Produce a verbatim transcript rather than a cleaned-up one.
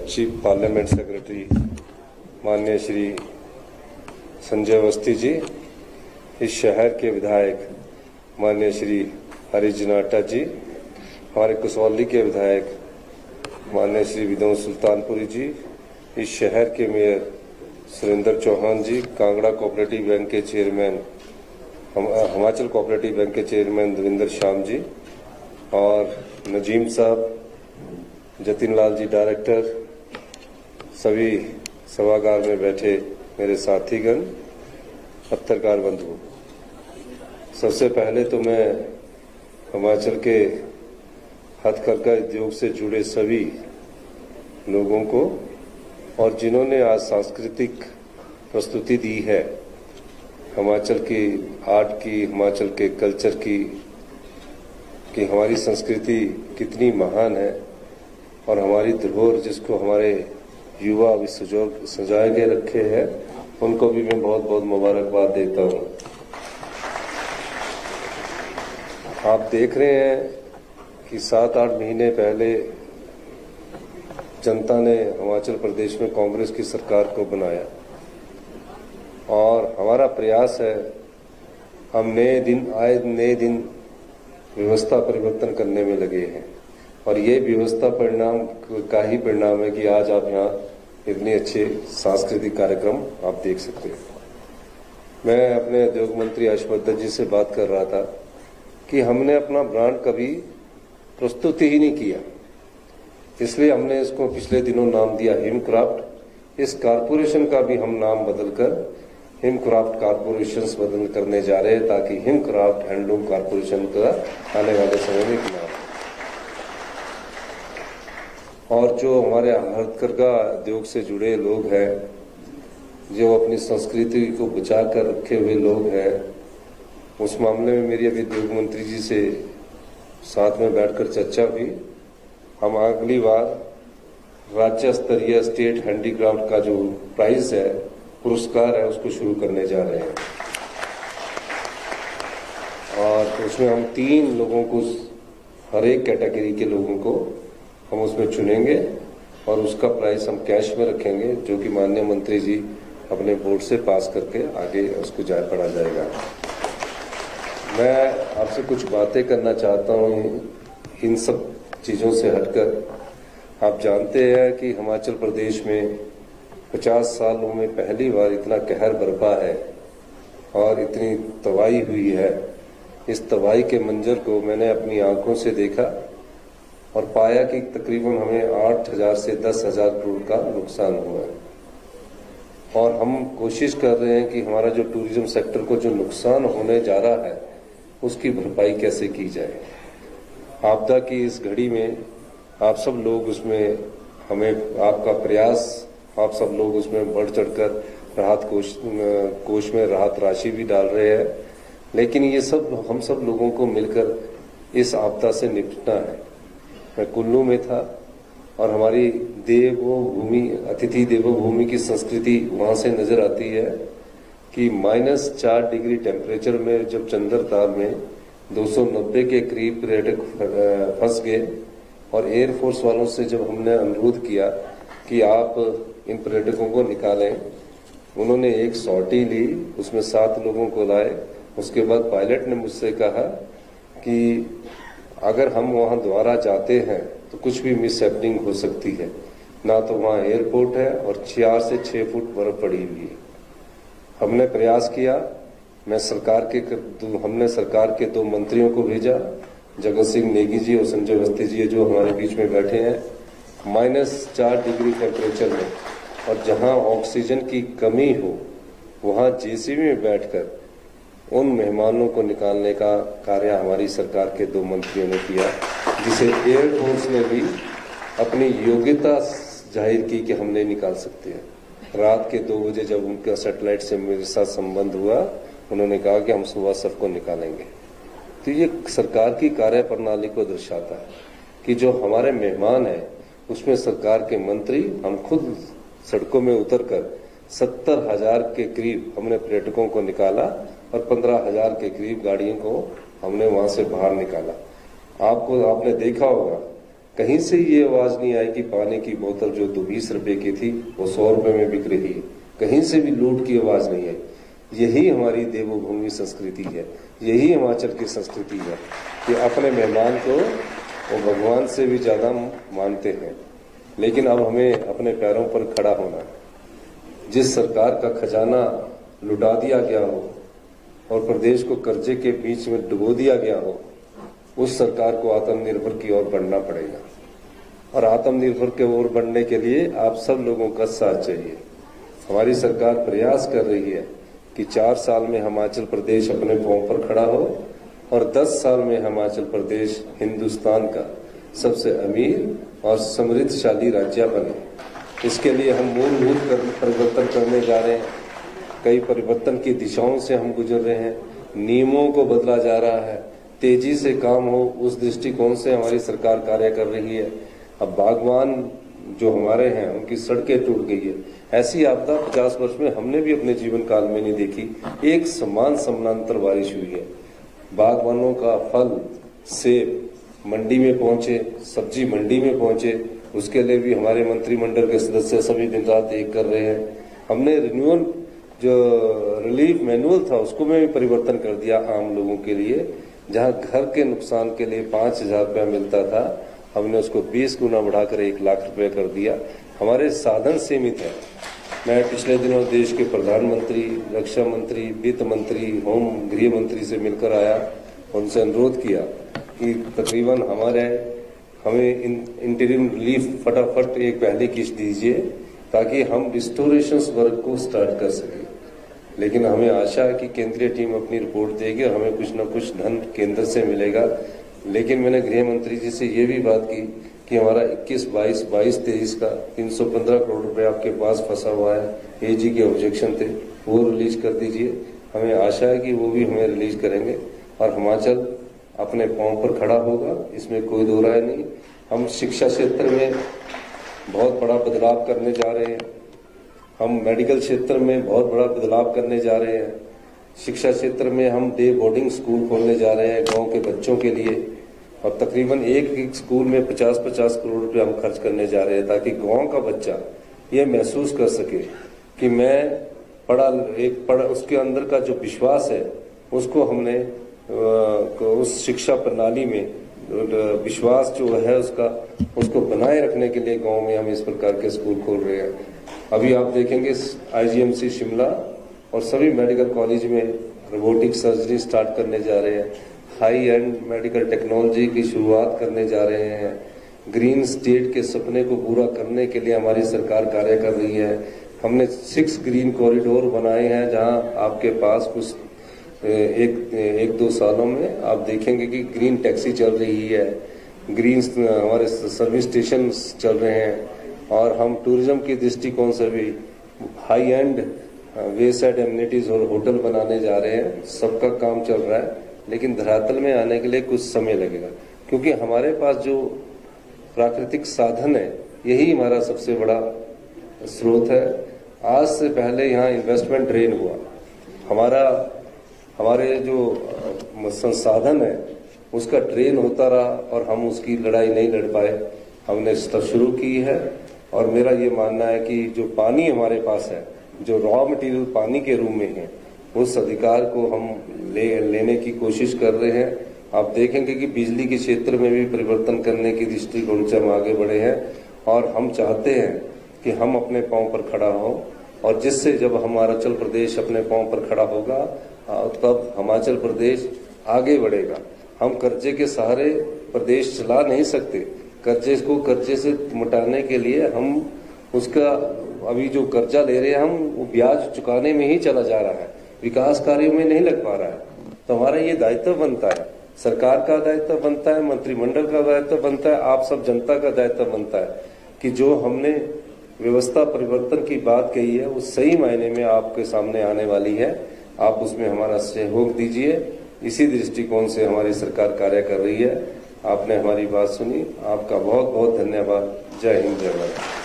Chief parliament secretary माननीय श्री संजय अवस्थी जी, इस शहर के विधायक माननीय श्री हरीश जनाटा जी, हमारे कसौली के विधायक माननीय श्री विनोद सुल्तानपुरी जी, इस शहर के mayor Surendra Chauhan ji, Kangra cooperative bank के चेयरमैन हिमाचल कोऑपरेटिव बैंक के चेयरमैन दविंदर श्याम जी और नजीम साहब, जतिन लाल जी डायरेक्टर, सभी सभागार में बैठे मेरे साथीगण, पत्रकार बंधु। सबसे पहले तो मैं हिमाचल के हथकरघा उद्योग से जुड़े सभी लोगों को और जिन्होंने आज सांस्कृतिक प्रस्तुति दी है हिमाचल की आर्ट की, हिमाचल के कल्चर की, कि हमारी संस्कृति कितनी महान है और हमारी धरोहर जिसको हमारे युवा अभी सजाए के रखे हैं, उनको भी मैं बहुत बहुत मुबारकबाद देता हूं। आप देख रहे हैं कि सात आठ महीने पहले जनता ने हिमाचल प्रदेश में कांग्रेस की सरकार को बनाया और हमारा प्रयास है, हम नए दिन आए नए दिन व्यवस्था परिवर्तन करने में लगे हैं और ये व्यवस्था परिणाम का ही परिणाम है कि आज आप यहाँ इतने अच्छे सांस्कृतिक कार्यक्रम आप देख सकते हैं। मैं अपने उद्योग मंत्री हर्षवर्धन जी से बात कर रहा था कि हमने अपना ब्रांड कभी प्रस्तुत ही नहीं किया, इसलिए हमने इसको पिछले दिनों नाम दिया हिमक्राफ्ट। इस कारपोरेशन का भी हम नाम बदलकर हिमक्राफ्ट कारपोरेशन बदल करने जा रहे हैं ताकि हिमक्राफ्ट हैंडलूम कारपोरेशन का आने वाले समय में नाम। और जो हमारे हथकरघा उद्योग से जुड़े लोग हैं, जो अपनी संस्कृति को बचा कर रखे हुए लोग हैं, उस मामले में मेरी अभी उद्योग मंत्री जी से साथ में बैठकर चर्चा हुई। हम अगली बार राज्य स्तरीय स्टेट हैंडीक्राफ्ट का जो प्राइज है, पुरस्कार है, उसको शुरू करने जा रहे हैं और उसमें हम तीन लोगों को, हर एक कैटेगरी के लोगों को हम उसमें चुनेंगे और उसका प्राइस हम कैश में रखेंगे, जो कि माननीय मंत्री जी अपने बोर्ड से पास करके आगे उसको जाए पढ़ा जाएगा। मैं आपसे कुछ बातें करना चाहता हूँ इन सब चीज़ों से हटकर। आप जानते हैं कि हिमाचल प्रदेश में पचास सालों में पहली बार इतना कहर बरपा है और इतनी तबाही हुई है। इस तबाही के मंजर को मैंने अपनी आंखों से देखा और पाया कि तकरीबन हमें आठ हजार से दस हजार करोड़ का नुकसान हुआ है और हम कोशिश कर रहे हैं कि हमारा जो टूरिज्म सेक्टर को जो नुकसान होने जा रहा है उसकी भरपाई कैसे की जाए। आपदा की इस घड़ी में आप सब लोग उसमें, हमें आपका प्रयास, आप सब लोग उसमें बढ़ चढ़कर राहत कोष कोष में राहत राशि भी डाल रहे हैं, लेकिन ये सब हम सब लोगों को मिलकर इस आपदा से निपटना है। मैं कुल्लू में था और हमारी देवो भूमि, अतिथि देवो भूमि की संस्कृति वहां से नजर आती है कि माइनस चार डिग्री टेम्परेचर में जब चंद्रताल में दो सौ नब्बे के करीब पर्यटक फंस गए और एयरफोर्स वालों से जब हमने अनुरोध किया कि आप इन पर्यटकों को निकालें, उन्होंने एक सॉर्टी ली, उसमें सात लोगों को लाए। उसके बाद पायलट ने मुझसे कहा कि अगर हम वहां दोबारा जाते हैं तो कुछ भी मिस हैपनिंग हो सकती है, ना तो वहां एयरपोर्ट है और चार से छह फुट बर्फ पड़ी हुई है। हमने प्रयास किया, मैं सरकार के हमने सरकार के दो मंत्रियों को भेजा, जगत सिंह नेगी जी और संजय अवस्थी जी जो हमारे बीच में बैठे हैं। माइनस चार डिग्री टेम्परेचर में और जहां ऑक्सीजन की कमी हो वहां जेसीबी में बैठकर उन मेहमानों को निकालने का कार्य हमारी सरकार के दो मंत्रियों ने किया, जिसे एयरफोर्स ने भी अपनी योग्यता जाहिर की कि हम नहीं निकाल सकते हैं। रात के दो बजे जब उनका सैटेलाइट से मेरे साथ संबंध हुआ, उन्होंने कहा कि हम सुबह सबको निकालेंगे। तो ये सरकार की कार्य प्रणाली को दर्शाता है कि जो हमारे मेहमान हैं उसमें सरकार के मंत्री, हम खुद सड़कों में उतरकर सत्तर हजार के करीब हमने पर्यटकों को निकाला और पंद्रह हजार के करीब गाड़ियों को हमने वहां से बाहर निकाला। आपको आपने देखा होगा कहीं से ये आवाज नहीं आई कि पानी की बोतल जो दो बीस रुपए की थी वो सौ रुपए में बिक रही है। कहीं से भी लूट की आवाज नहीं आई। यही हमारी देवभूमि संस्कृति है, यही हिमाचल की संस्कृति है कि अपने मेहमान को वो भगवान से भी ज्यादा मानते हैं। लेकिन अब हमें अपने पैरों पर खड़ा होना है। जिस सरकार का खजाना लुटा दिया गया हो और प्रदेश को कर्जे के बीच में डुबो दिया गया हो, उस सरकार को आत्मनिर्भर की ओर बढ़ना पड़ेगा। और आत्मनिर्भर की ओर बढ़ने के लिए आप सब लोगों का साथ चाहिए। हमारी सरकार प्रयास कर रही है कि चार साल में हिमाचल प्रदेश अपने पांव पर खड़ा हो और दस साल में हिमाचल प्रदेश हिंदुस्तान का सबसे अमीर और समृद्धशाली राज्य बने। इसके लिए हम मूलभूत परिवर्तन करने जा रहे हैं। कई परिवर्तन की दिशाओं से हम गुजर रहे हैं। नियमों को बदला जा रहा है, तेजी से काम हो उस दृष्टिकोण से हमारी सरकार कार्य कर रही है। अब बागवान जो हमारे हैं उनकी सड़कें टूट गई है। ऐसी आपदा पचास वर्ष में हमने भी अपने जीवन काल में नहीं देखी। एक समान समानांतर बारिश हुई है। बागवानों का फल सेब मंडी में पहुंचे, सब्जी मंडी में पहुंचे, उसके लिए भी हमारे मंत्रिमंडल के सदस्य सभी दिन रात एक कर रहे हैं। हमने रिन्यूअल जो रिलीफ मैनुअल था उसको में भी परिवर्तन कर दिया आम लोगों के लिए। जहां घर के नुकसान के लिए पांच हजार रुपया मिलता था, हमने उसको बीस गुना बढ़ाकर एक लाख रुपए कर दिया। हमारे साधन सीमित है। मैं पिछले दिनों देश के प्रधानमंत्री, रक्षा मंत्री, वित्त मंत्री, होम गृह मंत्री से मिलकर आया। उनसे अनुरोध किया कि तकरीबन हमारे हमें इंटरिम रिलीफ फटाफट एक पहली किस्त दीजिए ताकि हम रिस्टोरेशन वर्क को स्टार्ट कर सकें। लेकिन हमें आशा है कि केंद्रीय टीम अपनी रिपोर्ट देगी और हमें कुछ न कुछ धन केंद्र से मिलेगा। लेकिन मैंने गृह मंत्री जी से ये भी बात की कि हमारा इक्कीस बाईस बाईस तेईस का तीन सौ पंद्रह करोड़ रुपए आपके पास फंसा हुआ है, एजी के ऑब्जेक्शन थे, वो रिलीज कर दीजिए। हमें आशा है कि वो भी हमें रिलीज करेंगे और हिमाचल अपने पांव पर खड़ा होगा, इसमें कोई दो राय नहीं। हम शिक्षा क्षेत्र में बहुत बड़ा बदलाव करने जा रहे हैं। हम मेडिकल क्षेत्र में बहुत बड़ा बदलाव करने जा रहे हैं। शिक्षा क्षेत्र में हम डे बोर्डिंग स्कूल खोलने जा रहे हैं गांव के बच्चों के लिए और तकरीबन एक एक स्कूल में पचास पचास करोड़ रुपए हम खर्च करने जा रहे हैं ताकि गांव का बच्चा ये महसूस कर सके कि मैं पढ़ा एक पढ़ा उसके अंदर का जो विश्वास है उसको हमने उस शिक्षा प्रणाली में विश्वास जो है उसका उसको बनाए रखने के लिए गांव में हम इस प्रकार के स्कूल खोल रहे हैं। अभी आप देखेंगे आईजीएमसी शिमला और सभी मेडिकल कॉलेज में रोबोटिक सर्जरी स्टार्ट करने जा रहे हैं। हाई एंड मेडिकल टेक्नोलॉजी की शुरुआत करने जा रहे हैं। ग्रीन स्टेट के सपने को पूरा करने के लिए हमारी सरकार कार्य कर रही है। हमने सिक्स ग्रीन कॉरिडोर बनाए हैं जहां आपके पास कुछ एक एक दो सालों में आप देखेंगे कि ग्रीन टैक्सी चल रही है, ग्रीन हमारे सर्विस स्टेशन चल रहे हैं और हम टूरिज्म के दृष्टिकोण से भी high end way side amenities और होटल बनाने जा रहे हैं। सबका काम चल रहा है लेकिन धरातल में आने के लिए कुछ समय लगेगा क्योंकि हमारे पास जो प्राकृतिक साधन है यही हमारा सबसे बड़ा स्रोत है। आज से पहले यहाँ इन्वेस्टमेंट ड्रेन हुआ। हमारा हमारे जो संसाधन है उसका ड्रेन होता रहा और हम उसकी लड़ाई नहीं लड़ पाए। हमने शुरू की है और मेरा ये मानना है कि जो पानी हमारे पास है, जो रॉ मटेरियल पानी के रूप में है, उस अधिकार को हम ले लेने की कोशिश कर रहे हैं। आप देखेंगे कि बिजली के क्षेत्र में भी परिवर्तन करने की दृष्टिकोण से हम आगे बढ़े हैं और हम चाहते हैं कि हम अपने पांव पर खड़ा हो और जिससे जब हमारा हिमाचल प्रदेश अपने पांव पर खड़ा होगा तब हिमाचल प्रदेश आगे बढ़ेगा। हम कर्जे के सहारे प्रदेश चला नहीं सकते। कर्जे को कर्जे से मिटाने के लिए हम उसका अभी जो कर्जा ले रहे हैं हम वो ब्याज चुकाने में ही चला जा रहा है, विकास कार्यों में नहीं लग पा रहा है। तो हमारा ये दायित्व बनता है, सरकार का दायित्व बनता है, मंत्रिमंडल का दायित्व बनता है, आप सब जनता का दायित्व बनता है कि जो हमने व्यवस्था परिवर्तन की बात कही है वो सही मायने में आपके सामने आने वाली है। आप उसमें हमारा सहयोग दीजिए। इसी दृष्टिकोण से हमारी सरकार कार्य कर रही है। आपने हमारी बात सुनी, आपका बहुत बहुत धन्यवाद। जय हिंद, जय भारत।